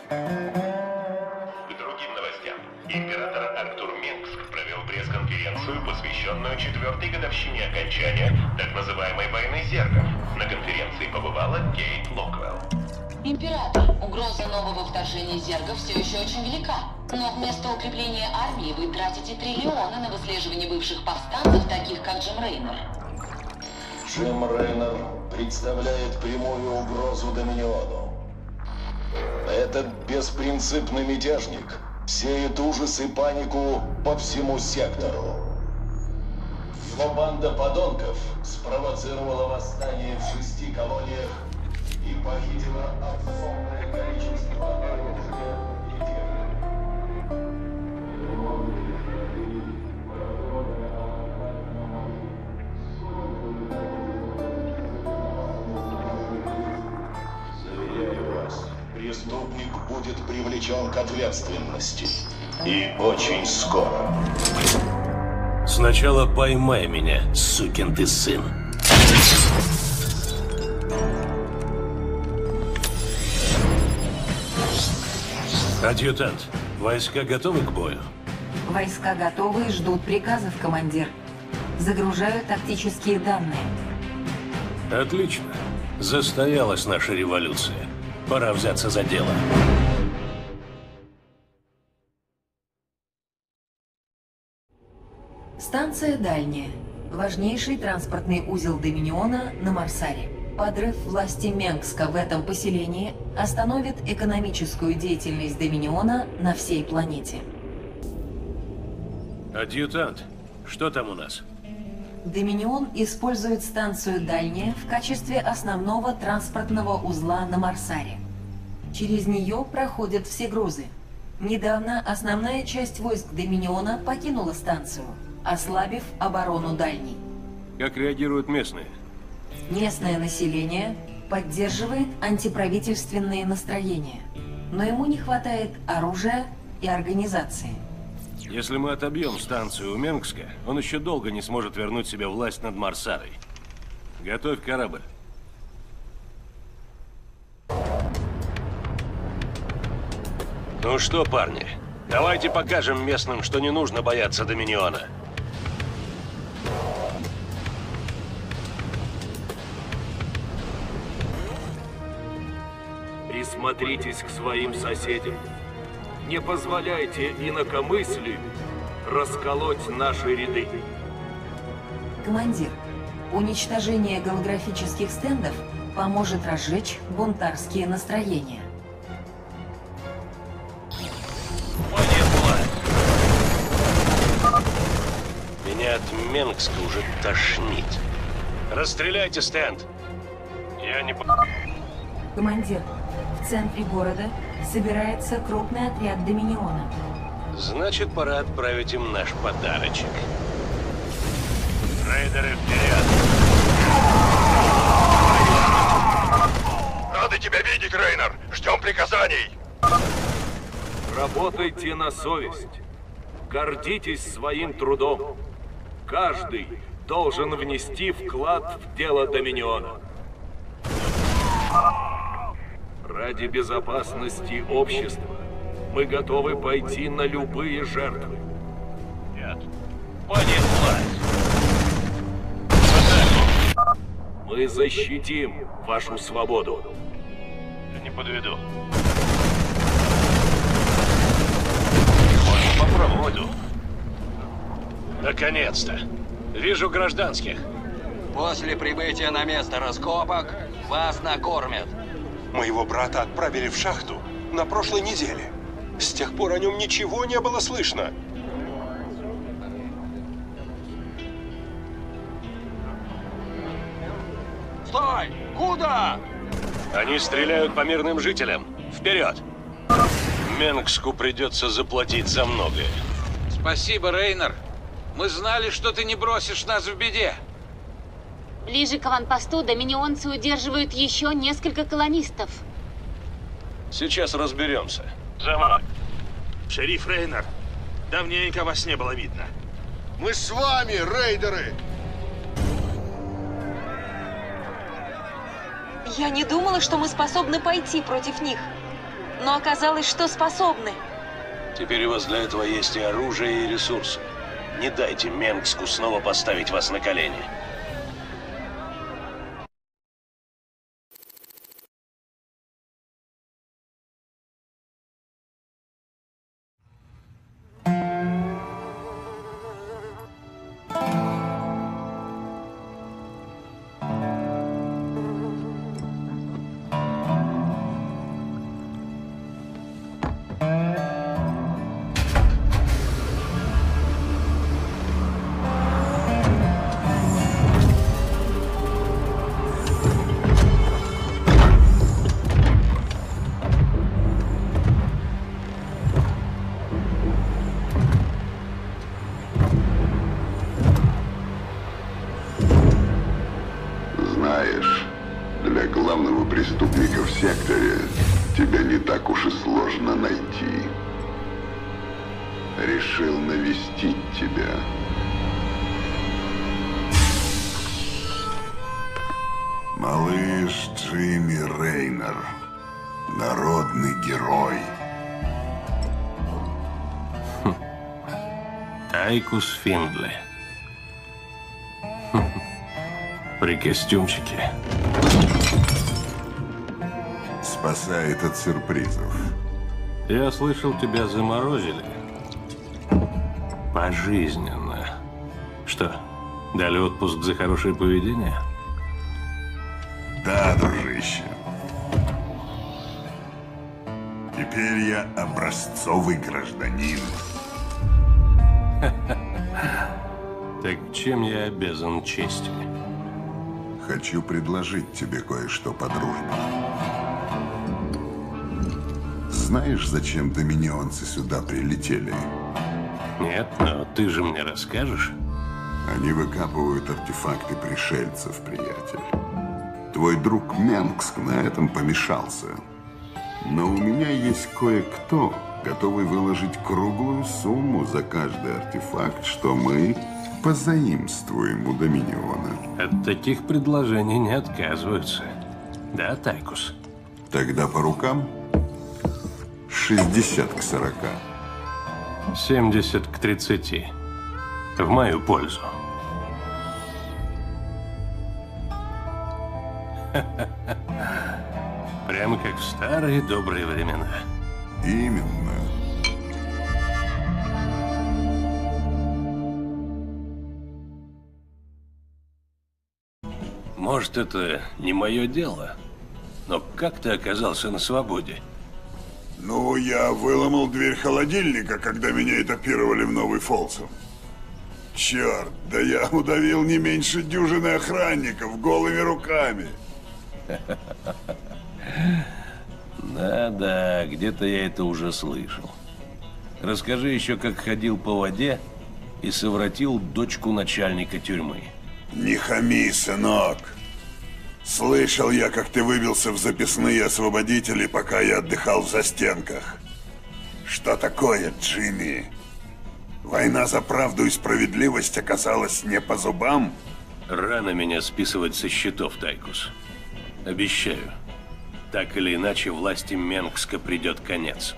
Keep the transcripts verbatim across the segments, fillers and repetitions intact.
К другим новостям. Император Арктур Менгск провел пресс-конференцию, посвященную четвертой годовщине окончания так называемой войны зергов. На конференции побывала Кейт Локвелл. Император, угроза нового вторжения зергов все еще очень велика. Но вместо укрепления армии вы тратите триллионы на выслеживание бывших повстанцев, таких как Джим Рейнер. Джим Рейнер представляет прямую угрозу Доминиону. Этот беспринципный мятежник сеет ужас и панику по всему сектору. Его банда подонков спровоцировала восстание в шести колониях и похитила огромное количество оружия и техники. Заверяю вас, преступник будет привлечен к ответственности. И очень скоро. Сначала поймай меня, сукин ты сын. Адъютант, войска готовы к бою? Войска готовы и ждут приказов, командир. Загружаю тактические данные. Отлично. Застоялась наша революция. Пора взяться за дело. Станция дальняя. Важнейший транспортный узел Доминиона на Марсаре. Подрыв власти Менгска в этом поселении остановит экономическую деятельность Доминиона на всей планете. Адъютант, что там у нас? Доминион использует станцию дальняя в качестве основного транспортного узла на Марсаре. Через нее проходят все грузы. Недавно основная часть войск Доминиона покинула станцию, ослабив оборону дальней. Как реагируют местные? Местное население поддерживает антиправительственные настроения, но ему не хватает оружия и организации. Если мы отобьем станцию у Менгска, он еще долго не сможет вернуть себе власть над Марсарой. Готовь корабль. Ну что, парни, давайте покажем местным, что не нужно бояться Доминиона. Присмотритесь к своим соседям. Не позволяйте инакомыслию расколоть наши ряды. Командир, уничтожение голографических стендов поможет разжечь бунтарские настроения. Меня от Менгска уже тошнит. Расстреляйте стенд. Я не... Командир, в центре города собирается крупный отряд Доминиона. Значит, пора отправить им наш подарочек. Рейдеры вперед! Рады тебя видеть, Рейнер! Ждем приказаний! Работайте на совесть. Гордитесь своим трудом. Каждый должен внести вклад в дело Доминиона. Ради безопасности общества мы готовы пойти на любые жертвы. Нет. Понеслась. Мы защитим вашу свободу. Я не подведу. Попробую. Наконец-то. Вижу гражданских. После прибытия на место раскопок вас накормят. Моего брата отправили в шахту на прошлой неделе. С тех пор о нем ничего не было слышно. Стой! Куда? Они стреляют по мирным жителям. Вперед! Менгску придется заплатить за многое. Спасибо, Рейнер. Мы знали, что ты не бросишь нас в беде. Ближе к аванпосту доминионцы удерживают еще несколько колонистов. Сейчас разберемся. За мной. Шериф Рейнер, давненько вас не было видно. Мы с вами, рейдеры! Я не думала, что мы способны пойти против них. но оказалось, что способны. Теперь у вас для этого есть и оружие, и ресурсы. Не дайте Менгску снова поставить вас на колени. Знаешь, для главного преступника в секторе тебя не так уж и сложно найти. Решил навестить тебя. Малыш Джимми Рейнер. Народный герой. Хм. Тайкус Финдли. Хм. При костюмчике. Спасает от сюрпризов. Я слышал, тебя заморозили. Пожизненно. Что, дали отпуск за хорошее поведение? Да, дружище. Теперь я образцовый гражданин. Так чем я обязан честью? Хочу предложить тебе кое-что по дружбе. Знаешь, зачем доминионцы сюда прилетели? Нет, но ты же мне расскажешь. Они выкапывают артефакты пришельцев, приятель. Твой друг Менгск на этом помешался. Но у меня есть кое-кто, готовый выложить круглую сумму за каждый артефакт, что мы позаимствуем у Доминиона. От таких предложений не отказываются. Да, Тайкус? Тогда по рукам? шестьдесят к сорока. семьдесят к тридцати. В мою пользу. Прямо как в старые добрые времена. Именно. Может, это не мое дело, но как ты оказался на свободе? Ну, я выломал дверь холодильника, когда меня этапировали в Новый Фолсом. Черт, да я удавил не меньше дюжины охранников голыми руками. Да-да, где-то я это уже слышал. Расскажи еще, как ходил по воде и совратил дочку начальника тюрьмы. Не хами, сынок. Слышал я, как ты выбился в записные освободители, пока я отдыхал в застенках. Что такое, Джимми? Война за правду и справедливость оказалась не по зубам? Рано меня списывать со счетов, Тайкус. Обещаю, так или иначе власти Менгска придет конец.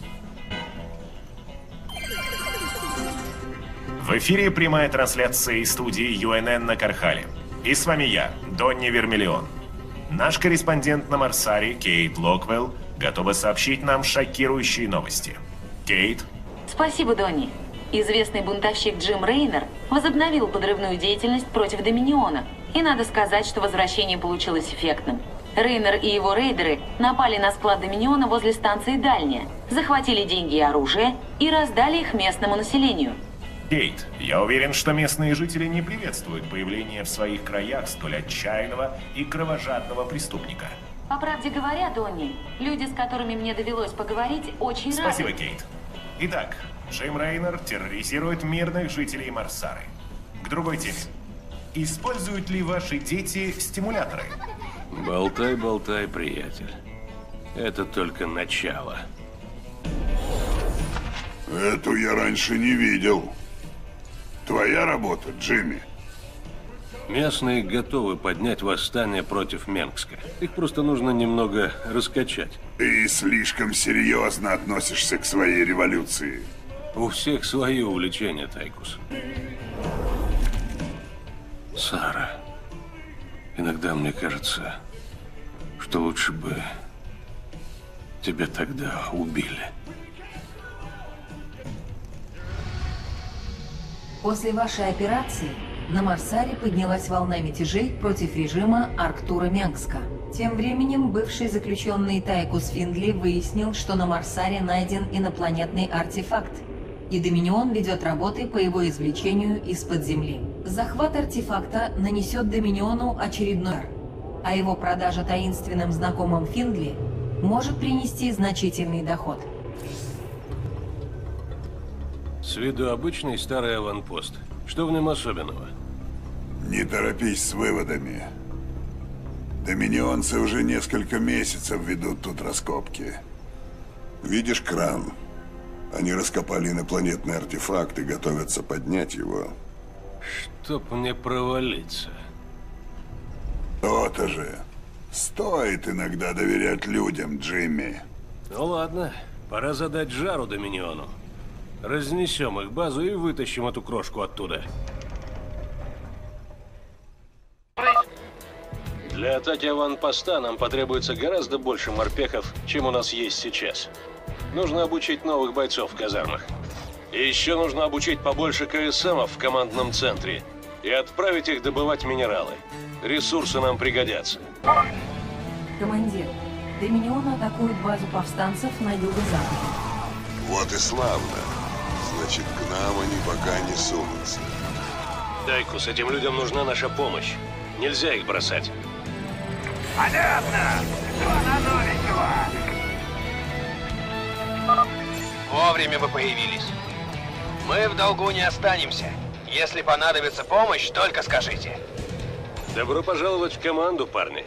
В эфире прямая трансляция из студии ю эн эн на Кархале. И с вами я, Донни Вермиллион. Наш корреспондент на Марсаре, Кейт Локвелл, готова сообщить нам шокирующие новости. Кейт? Спасибо, Донни. Известный бунтовщик Джим Рейнер возобновил подрывную деятельность против Доминиона. И надо сказать, что возвращение получилось эффектным. Рейнер и его рейдеры напали на склад Доминиона возле станции Дальняя, захватили деньги и оружие и раздали их местному населению. Кейт, я уверен, что местные жители не приветствуют появление в своих краях столь отчаянного и кровожадного преступника. По правде говоря, Донни, люди, с которыми мне довелось поговорить, очень рады. Спасибо, Кейт. Итак, Джим Рейнер терроризирует мирных жителей Марсары. К другой теме. Используют ли ваши дети стимуляторы? Болтай, болтай, приятель. Это только начало. Эту я раньше не видел. Твоя работа, Джимми? Местные готовы поднять восстание против Менгска. Их просто нужно немного раскачать. Ты слишком серьезно относишься к своей революции. У всех свои увлечения, Тайкус. Сара, иногда мне кажется, что лучше бы тебя тогда убили. После вашей операции на Марсаре поднялась волна мятежей против режима Арктура Менгска. Тем временем бывший заключенный Тайкус Финдли выяснил, что на Марсаре найден инопланетный артефакт, и Доминион ведет работы по его извлечению из-под земли. Захват артефакта нанесет Доминиону очередной удар, а его продажа таинственным знакомым Финдли может принести значительный доход. С виду обычный старый аванпост. Что в нем особенного? Не торопись с выводами. Доминионцы уже несколько месяцев ведут тут раскопки. Видишь кран? Они раскопали инопланетный артефакт и готовятся поднять его. Чтоб мне провалиться. То-то же. Стоит иногда доверять людям, Джимми. Ну ладно, пора задать жару Доминиону. Разнесем их базу и вытащим эту крошку оттуда. Для атаки аванпоста нам потребуется гораздо больше морпехов, чем у нас есть сейчас. Нужно обучить новых бойцов в казармах. И еще нужно обучить побольше КСМов в командном центре и отправить их добывать минералы. Ресурсы нам пригодятся. Командир, Доминион атакует базу повстанцев на юго-западе. Вот и славно. Значит, к нам они пока не сунутся. Тайкус, этим людям нужна наша помощь. Нельзя их бросать. Понятно! Что на новенького? Вовремя вы появились. Мы в долгу не останемся. Если понадобится помощь, только скажите. Добро пожаловать в команду, парни.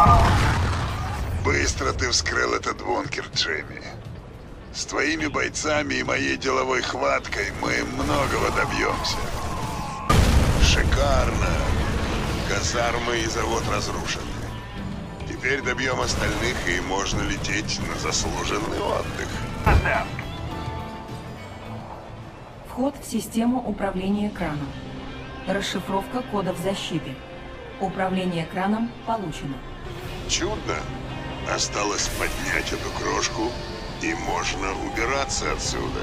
Быстро ты вскрыл этот бункер, Джимми. С твоими бойцами и моей деловой хваткой мы многого добьемся. Шикарно. Казармы и завод разрушены. Теперь добьем остальных, и можно лететь на заслуженный отдых. Вход в систему управления краном. Расшифровка кодов защиты. Управление краном получено. Чудно. Осталось поднять эту крошку, и можно убираться отсюда.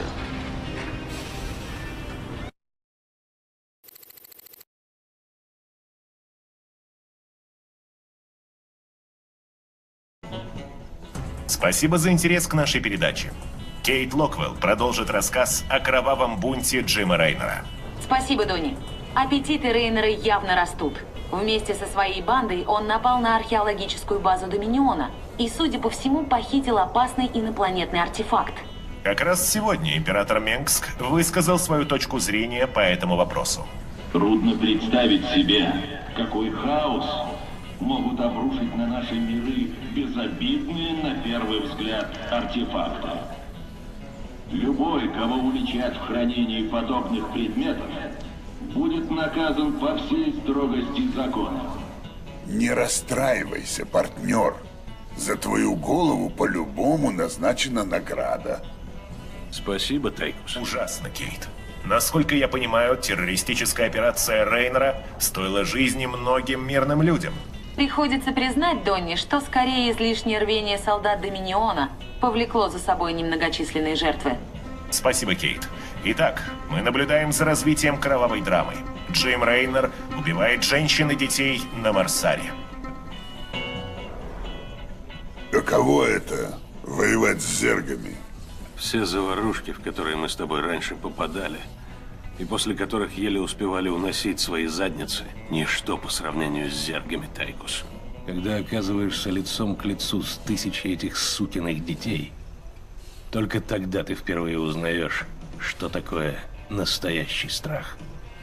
Спасибо за интерес к нашей передаче. Кейт Локвелл продолжит рассказ о кровавом бунте Джима Рейнера. Спасибо, Донни. Аппетиты Рейнера явно растут. Вместе со своей бандой он напал на археологическую базу Доминиона и, судя по всему, похитил опасный инопланетный артефакт. Как раз сегодня император Менгск высказал свою точку зрения по этому вопросу. Трудно представить себе, какой хаос могут обрушить на наши миры безобидные, на первый взгляд, артефакты. Любой, кого уличат в хранении подобных предметов, будет наказан по всей строгости закона. Не расстраивайся, партнер. За твою голову по-любому назначена награда. Спасибо, Тайкус. Ужасно, Кейт. Насколько я понимаю, террористическая операция Рейнера стоила жизни многим мирным людям. Приходится признать, Донни, что скорее излишнее рвение солдат Доминиона повлекло за собой немногочисленные жертвы. Спасибо, Кейт. Итак, мы наблюдаем за развитием кровавой драмы. Джим Рейнер убивает женщин и детей на Марсаре. Каково это — воевать с зергами? Все заварушки, в которые мы с тобой раньше попадали, и после которых еле успевали уносить свои задницы, ничто по сравнению с зергами, Тайкус. Когда оказываешься лицом к лицу с тысячей этих сукиных детей, только тогда ты впервые узнаешь, что такое настоящий страх.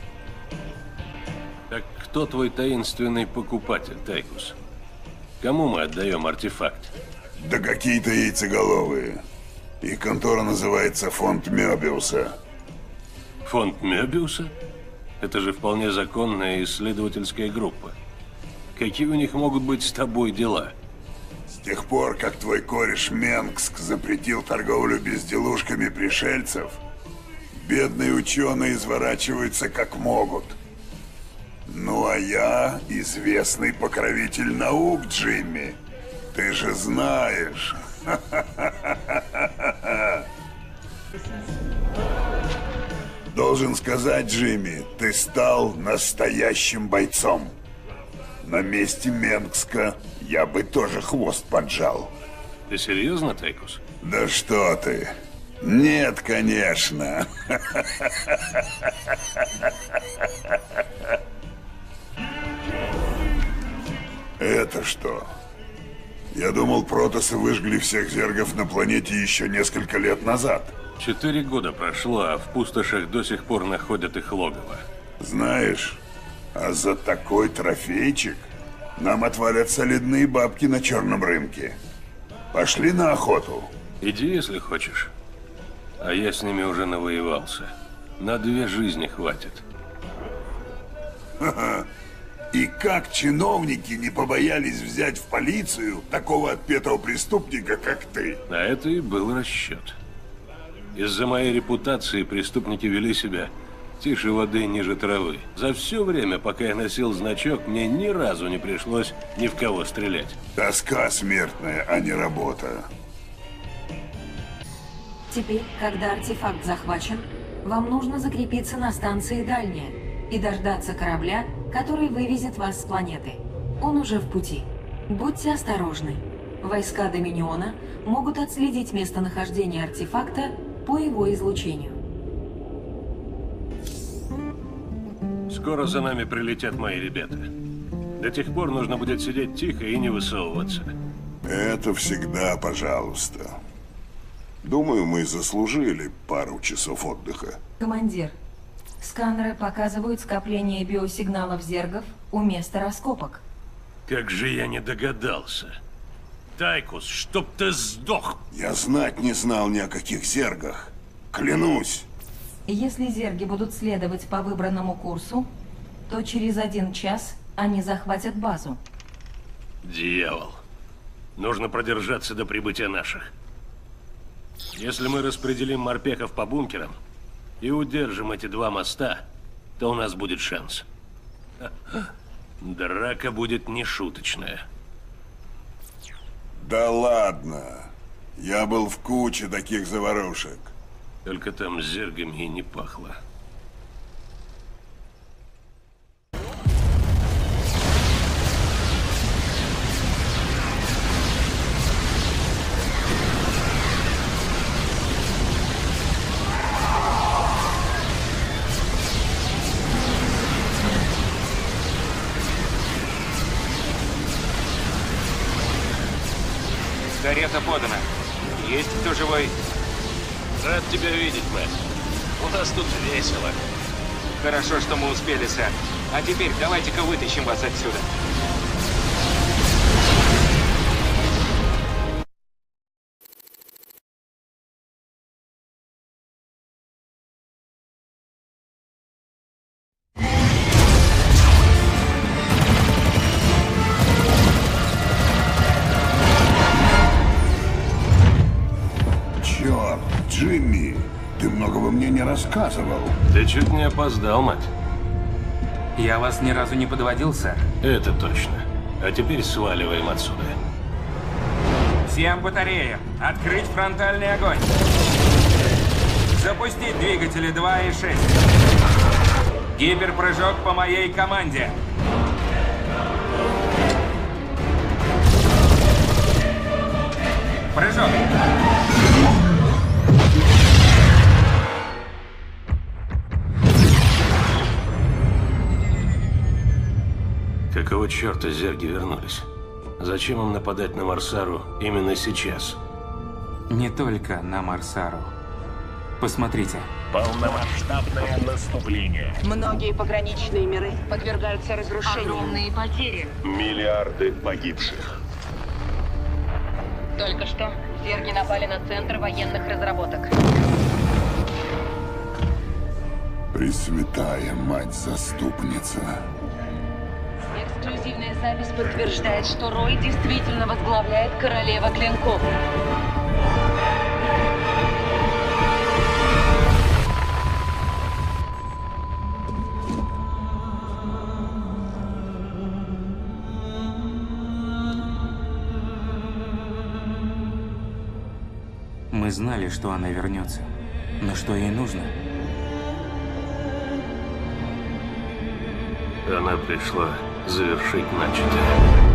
Так кто твой таинственный покупатель, Тайкус? Кому мы отдаем артефакт? Да какие-то яйцеголовые. Их контора называется Фонд Мёбиуса. Фонд Мёбиуса? Это же вполне законная исследовательская группа. Какие у них могут быть с тобой дела? С тех пор, как твой кореш Менгск запретил торговлю безделушками пришельцев, бедные ученые изворачиваются как могут. Ну а я известный покровитель наук, Джимми. Ты же знаешь. Должен сказать, Джимми, ты стал настоящим бойцом. На месте Менгска я бы тоже хвост поджал. Ты серьезно, Тайкус? Да что ты? Нет, конечно. Это что? Я думал, протосы выжгли всех зергов на планете еще несколько лет назад. Четыре года прошло, а в пустошах до сих пор находят их логово. Знаешь, а за такой трофейчик нам отвалят солидные бабки на черном рынке. Пошли на охоту. Иди, если хочешь. А я с ними уже навоевался. На две жизни хватит. Ха-ха. И как чиновники не побоялись взять в полицию такого отпетого преступника, как ты? На это и был расчет. Из-за моей репутации преступники вели себя тише воды, ниже травы. За все время, пока я носил значок, мне ни разу не пришлось ни в кого стрелять. Тоска смертная, а не работа. Теперь, когда артефакт захвачен, вам нужно закрепиться на станции Дальняя и дождаться корабля, который вывезет вас с планеты. Он уже в пути. Будьте осторожны. Войска Доминиона могут отследить местонахождение артефакта по его излучению. Скоро за нами прилетят мои ребята. До тех пор нужно будет сидеть тихо и не высовываться. Это всегда пожалуйста. Думаю, мы заслужили пару часов отдыха. Командир, сканеры показывают скопление биосигналов зергов у места раскопок. Как же я не догадался. Тайкус, чтоб ты сдох! Я знать не знал ни о каких зергах. Клянусь. Если зерги будут следовать по выбранному курсу, то через один час они захватят базу. Дьявол. Нужно продержаться до прибытия наших. Если мы распределим морпехов по бункерам и удержим эти два моста, то у нас будет шанс. Драка будет нешуточная. Да ладно. Я был в куче таких заварушек. Только там с зергами и не пахло. Карета подана. Есть кто живой? Рад тебя видеть, Мэтт. У нас тут весело. Хорошо, что мы успели, сэр. А теперь давайте-ка вытащим вас отсюда. Джимми, ты многого мне не рассказывал. Ты чуть не опоздал, мать. Я вас ни разу не подводил, сэр. Это точно. А теперь сваливаем отсюда. Всем батареям открыть фронтальный огонь. Запустить двигатели два и шесть. Гиперпрыжок по моей команде. Прыжок. Какого черта зерги вернулись? Зачем им нападать на Марсару именно сейчас? Не только на Марсару. Посмотрите. Полномасштабное наступление. Многие пограничные миры подвергаются разрушению. Огромные потери. Миллиарды погибших. Только что зерги напали на Центр военных разработок. Пресвятая Мать-Заступница. Эксклюзивная запись подтверждает, что Рой действительно возглавляет Королева Клинков. Мы знали, что она вернется. Но что ей нужно? Она пришла завершить начатое.